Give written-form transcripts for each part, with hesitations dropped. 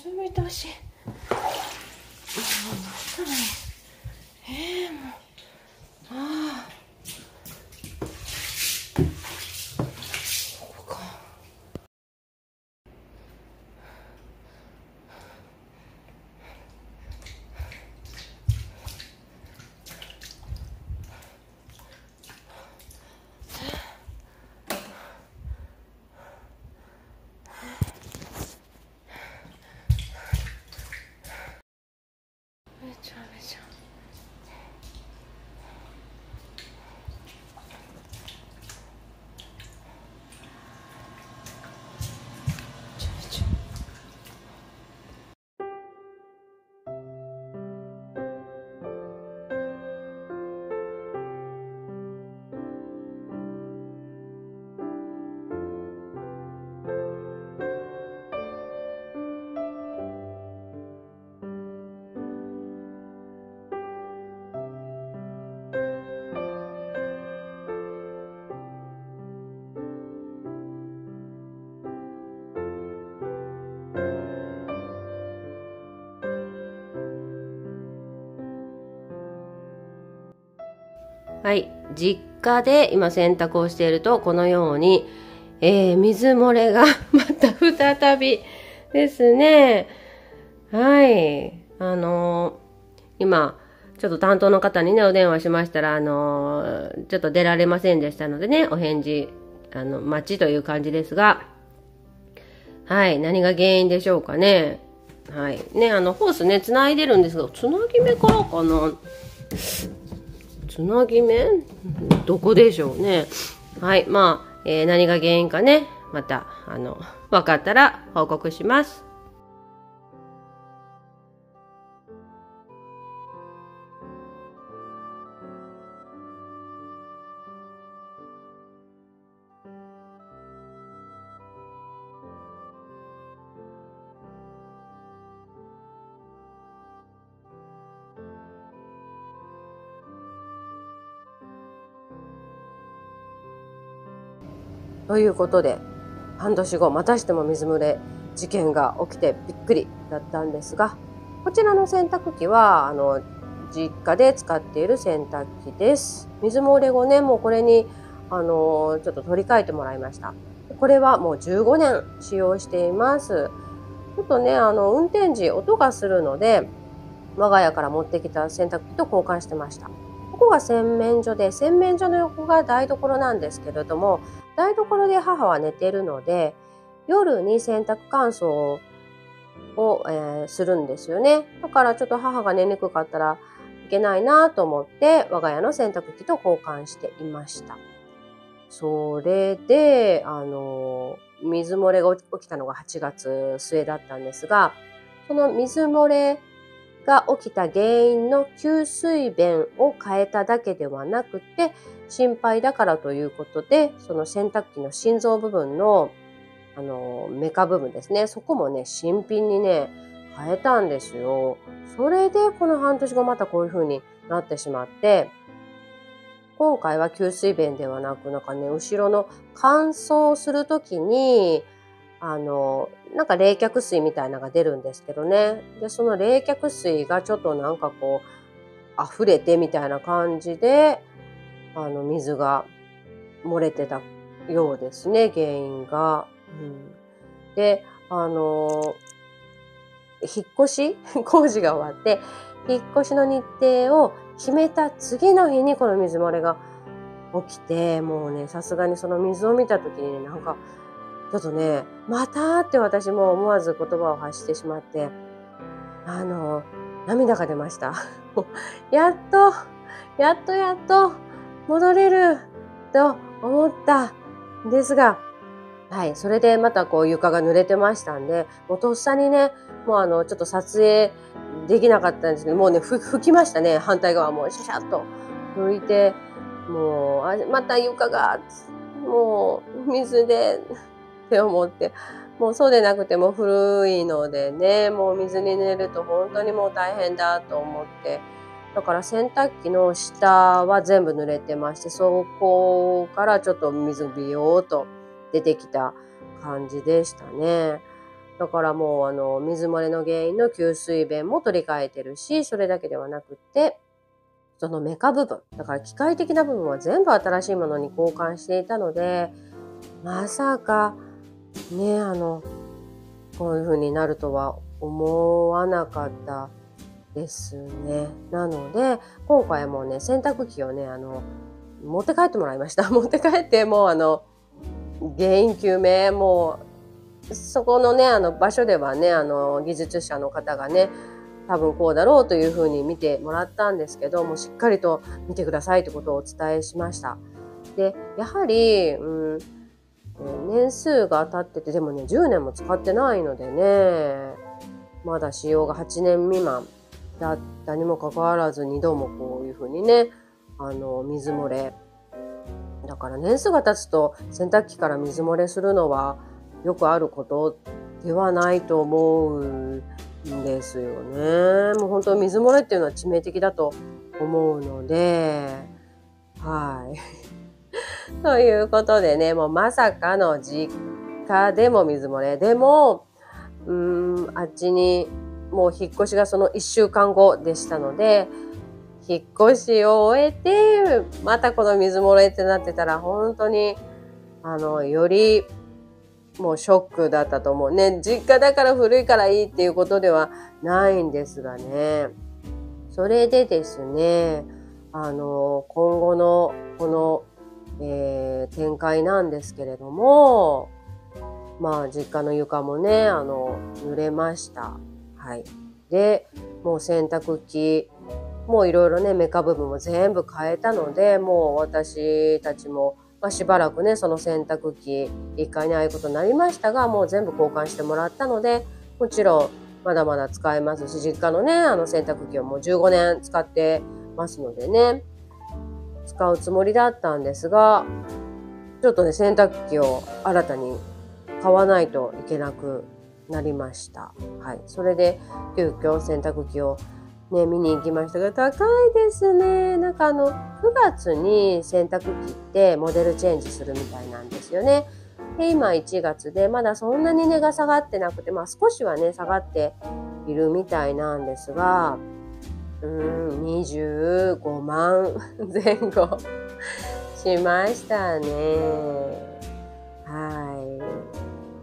み出し。もうどうしたらいい？もう。ああ。ここか。めちゃめちゃ。はい、実家で今洗濯をしているとこのように、水漏れがまた再びですね。はい、今ちょっと担当の方にねお電話しましたらちょっと出られませんでしたのでねお返事待ちという感じですが、はい、何が原因でしょうかね。はいね、ホースね繋いでるんですが、つなぎ目からかな。つなぎ目どこでしょうね。はい、まあ、何が原因かね、また分かったら報告します。ということで半年後またしても水漏れ事件が起きてびっくりだったんですが、こちらの洗濯機は実家で使っている洗濯機です。水漏れ後ね、もうこれにちょっと取り替えてもらいました。これはもう15年使用しています。ちょっとね運転時音がするので我が家から持ってきた洗濯機と交換してました。ここが洗面所で、洗面所の横が台所なんですけれども、台所で母は寝てるので夜に洗濯乾燥を、するんですよね。だからちょっと母が寝にくかったらいけないなと思って我が家の洗濯機と交換していました。それで水漏れが起きたのが8月末だったんですが、その水漏れが起きた原因の給水弁を変えただけではなくて、心配だからということでその洗濯機の心臓部分のメカ部分ですね、そこもね新品にね変えたんですよ。それでこの半年後またこういう風になってしまって、今回は給水弁ではなく、なんかね後ろの乾燥する時になんか冷却水みたいなのが出るんですけどね。でその冷却水がちょっとなんかこう溢れてみたいな感じで水が漏れてたようですね、原因が。で引っ越し工事が終わって引っ越しの日程を決めた次の日にこの水漏れが起きて、もうねさすがにその水を見た時になんかちょっとねまたって私も思わず言葉を発してしまって涙が出ました。やっと戻れると思ったんですが、はい、それでまたこう床が濡れてましたんで、もうとっさにね、もうちょっと撮影できなかったんですけど、もうね、拭きましたね、反対側もシャシャッと拭いて、もう、また床が、もう水でって思って、もうそうでなくても古いのでね、もう水に濡れると本当にもう大変だと思って、だから洗濯機の下は全部濡れてまして、そこからちょっと水ビヨーっと出てきた感じでしたね。 だからもう水漏れの原因の給水弁も取り替えてるし、それだけではなくって、そのメカ部分、だから機械的な部分は全部新しいものに交換していたので、まさかね、こういう風になるとは思わなかったですね。なので、今回もうね、洗濯機をね、持って帰ってもらいました。持って帰って、もう原因究明、もう、そこのね、場所ではね、技術者の方がね、多分こうだろうというふうに見てもらったんですけども、しっかりと見てくださいということをお伝えしました。で、やはり、年数が経ってて、でもね、10年も使ってないのでね、まだ使用が8年未満だったにもかかわらず、2度もこういうふうにね、水漏れ。だから年数が経つと洗濯機から水漏れするのはよくあることではないと思うんですよね。もう本当に水漏れっていうのは致命的だと思うので、はい。ということでね、もうまさかの実家でも水漏れ。でも、あっちにもう引っ越しがその1週間後でしたので、引っ越しを終えて、またこの水漏れってなってたら、本当に、より、もうショックだったと思う。ね、実家だから古いからいいっていうことではないんですがね。それでですね、今後のこの、展開なんですけれども、まあ、実家の床もね、濡れました。はい。で、もう洗濯機、もういろいろね、メカ部分も全部変えたので、もう私たちも、しばらくね、その洗濯機、一回ね、ああいうことになりましたが、もう全部交換してもらったので、もちろん、まだまだ使えますし、実家のね、洗濯機をもう15年使ってますのでね、使うつもりだったんですが、ちょっとね、洗濯機を新たに買わないといけなくなりました。はい。それで、急遽洗濯機をね、見に行きましたが、高いですね。なんか9月に洗濯機ってモデルチェンジするみたいなんですよね。で、今1月で、まだそんなに値が下がってなくて、少しはね、下がっているみたいなんですが、25万前後しましたね。はい。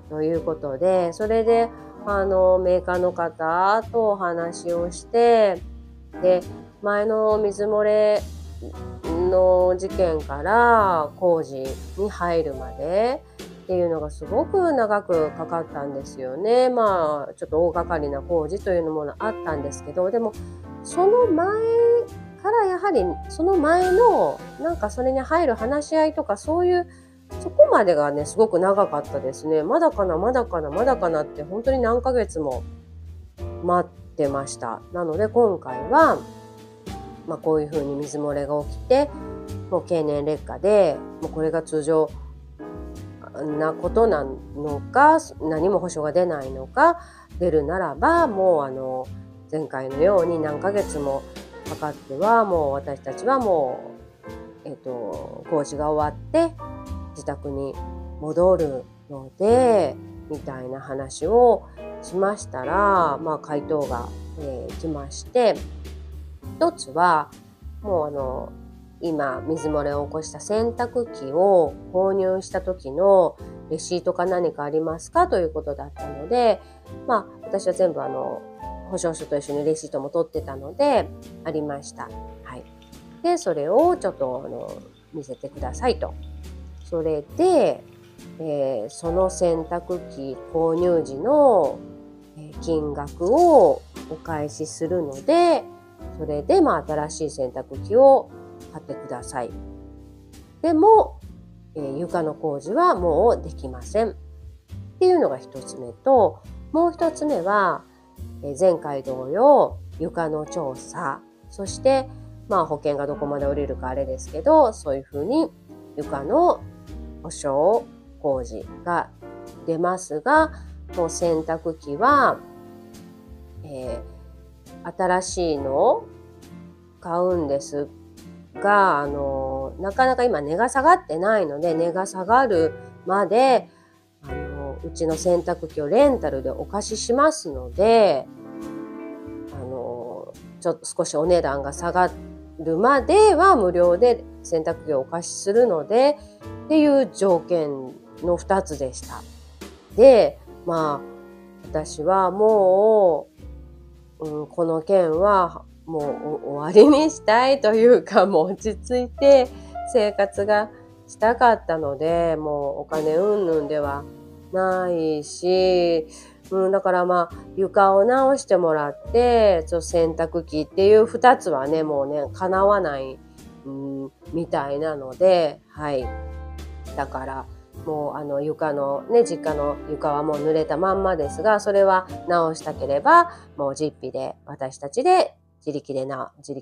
ということで、それで、メーカーの方とお話をして、で、前の水漏れの事件から工事に入るまでっていうのがすごく長くかかったんですよね。まあ、ちょっと大掛かりな工事というのもあったんですけど、でも、その前からやはり、その前の、なんかそれに入る話し合いとか、そういうそこまでがね、すごく長かったですね。まだかな、まだかな、まだかなって本当に何ヶ月も待ってました。なので今回は、こういう風に水漏れが起きて、もう経年劣化で、もうこれが通常なことなのか、何も保証が出ないのか、出るならば、もう前回のように何ヶ月もかかっては、もう私たちはもう、工事が終わって、自宅に戻るのでみたいな話をしましたら、回答が、来まして、一つはもう今水漏れを起こした洗濯機を購入した時のレシートか何かありますかということだったので、私は全部保証書と一緒にレシートも取ってたのでありました。はい。で、それをちょっと見せてくださいと。それで、その洗濯機購入時の金額をお返しするので、それで新しい洗濯機を買ってください。でも、床の工事はもうできません。っていうのが一つ目と、もう一つ目は、前回同様、床の調査、そして、保険がどこまで下りるかあれですけど、そういうふうに床の保証工事が出ますが、もう洗濯機は、新しいのを買うんですが、なかなか今値が下がってないので、値が下がるまでうちの洗濯機をレンタルでお貸ししますので、ちょっと少しお値段が下がるまでは無料で洗濯機をお貸しするのでっていう条件の2つでした。で、私はもう、この件はもう終わりにしたいというか、もう落ち着いて生活がしたかったので、もうお金云々ではないし、だから床を直してもらって、洗濯機っていう2つはね、もうね、叶わない、みたいなので、はい。だからもう床のね、実家の床はもう濡れたまんまですが、それは直したければ、もう実費で私たちで自力で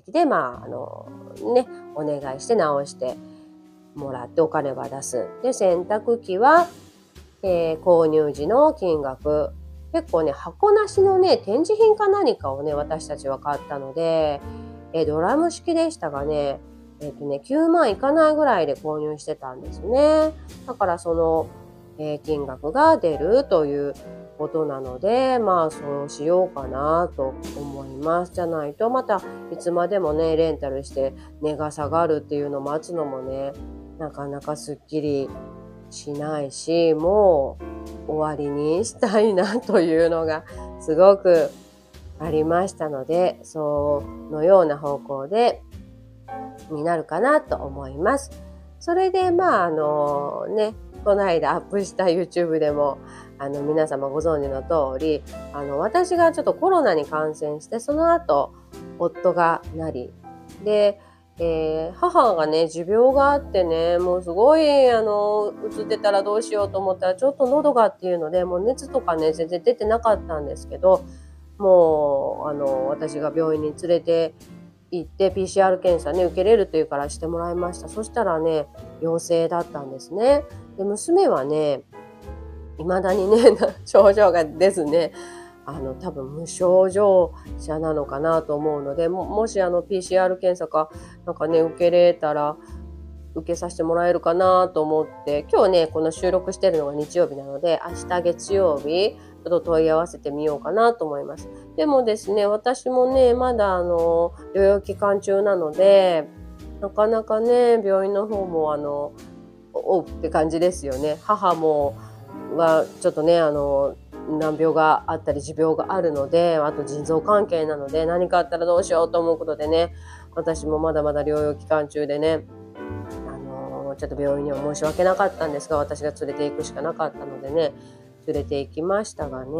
お願いして直してもらってお金は出す。で、洗濯機は、購入時の金額、結構ね、箱なしのね、展示品か何かをね、私たちは買ったので、ドラム式でしたがね、9万いかないぐらいで購入してたんですね。だからその、金額が出るということなので、そうしようかなと思います。じゃないとまたいつまでもね、レンタルして値が下がるっていうのを待つのもね、なかなかすっきりしないし、もう終わりにしたいなというのがすごくありましたので、そのような方向でになるかなと思います。それでこの間アップした YouTube でも皆様ご存知の通り、私がちょっとコロナに感染して、その後夫がなりで、母がね持病があってね、もうすごい移ってたらどうしようと思ったら、ちょっと喉がっていうので、もう熱とかね全然出てなかったんですけど、もう私が病院に連れて行って PCR 検査ね受けれるというからしてもらいました。そしたらね陽性だったんですね。で、娘はね未だにね症状が出ずね、多分無症状者なのかなと思うので、もしPCR 検査かなんかね受けれたら受けさせてもらえるかなと思って、今日ねこの収録してるのが日曜日なので、明日月曜日ちょっと問い合わせてみようかなと思います。でもですね、私もねまだ療養期間中なので、なかなかね病院の方もおうって感じですよね。母もはちょっとね難病があったり持病があるので、あと腎臓関係なので、何かあったらどうしようと思うことでね、私もまだまだ療養期間中でね、ちょっと病院には申し訳なかったんですが、私が連れて行くしかなかったのでね、連れて行きましたがね。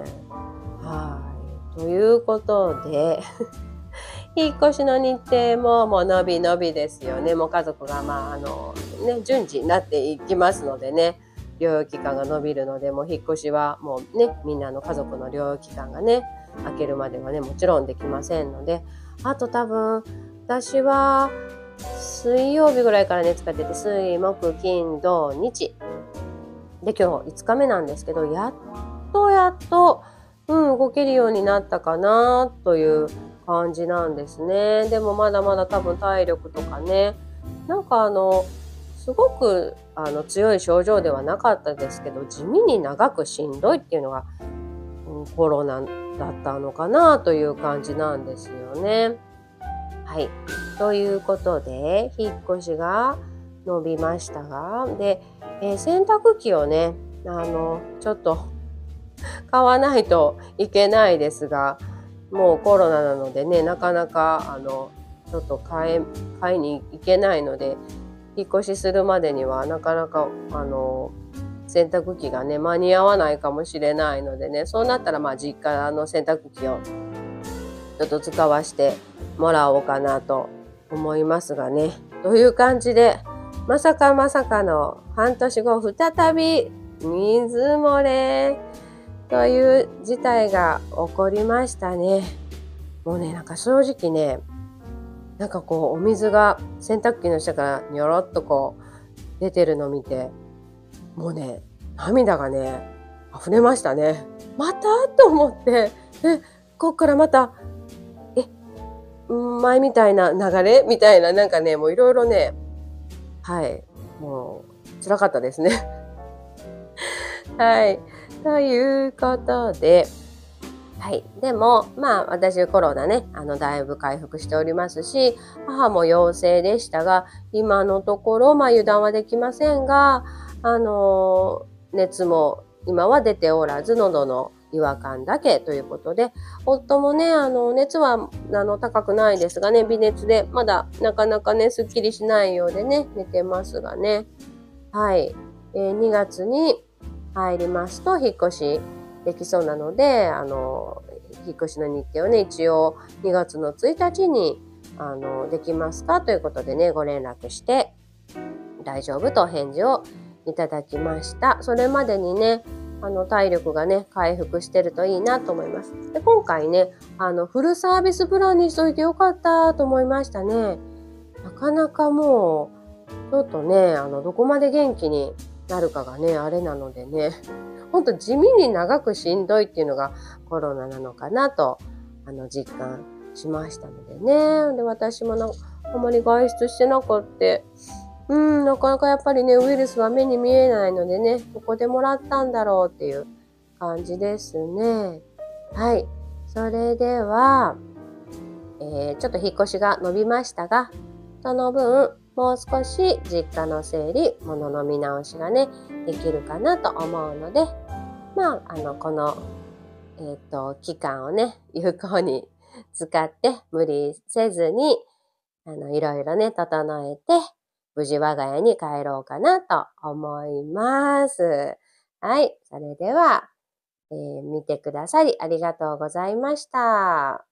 ということで引っ越しの日程ももう伸び伸びですよね。もう家族が順次になっていきますのでね、療養期間が伸びるので、もう引っ越しはもうね、みんなの家族の療養期間がね明けるまではねもちろんできませんので、あと多分私は水曜日ぐらいから熱が出て、水木金土日で今日5日目なんですけど、やっと、動けるようになったかなという感じなんですね。でもまだまだ多分体力とかね、なんかすごく強い症状ではなかったですけど、地味に長くしんどいっていうのが、コロナだったのかなという感じなんですよね。はい。ということで、引っ越しが伸びましたが、で、洗濯機をね、ちょっと買わないといけないですが、もうコロナなのでね、なかなかちょっと買いに行けないので、引っ越しするまでにはなかなか洗濯機がね間に合わないかもしれないのでね、そうなったら実家の洗濯機をちょっと使わせてもらおうかなと思いますがね。という感じで、まさかの半年後再び水漏れという事態が起こりましたね。もうね、なんか正直ね、なんかこうお水が洗濯機の下からニョロっとこう出てるのを見て、もうね涙がね溢れましたね。またと思って、こっからまた前みたいな流れみたいな、なんかねもういろいろね、もう辛かったですねはい。ということで、はい。でも、私コロナね、だいぶ回復しておりますし、母も陽性でしたが、今のところ、油断はできませんが、熱も今は出ておらず、喉の違和感だけということで、夫もね、熱は、高くないですがね、微熱で、まだなかなかね、すっきりしないようでね、寝てますがね。はい。2月に入りますと、引っ越しできそうなので、引っ越しの日程をね、一応2月の1日に、できますかということでね、ご連絡して、大丈夫とお返事をいただきました。それまでにね、体力がね、回復してるといいなと思います。で、今回ね、フルサービスプランにしといてよかったと思いましたね。なかなかもう、ちょっとね、どこまで元気になるかがね、あれなのでね、ほんと地味に長くしんどいっていうのがコロナなのかなと、実感しましたのでね。で、私もあまり外出してなくって、なかなかやっぱりね、ウイルスは目に見えないのでね、どこでもらったんだろうっていう感じですね。はい。それでは、ちょっと引っ越しが伸びましたが、その分、もう少し実家の整理、物の見直しがね、できるかなと思うので、この、期間をね、有効に使って無理せずに、いろいろね、整えて、無事我が家に帰ろうかなと思います。はい。それでは、見てくださりありがとうございました。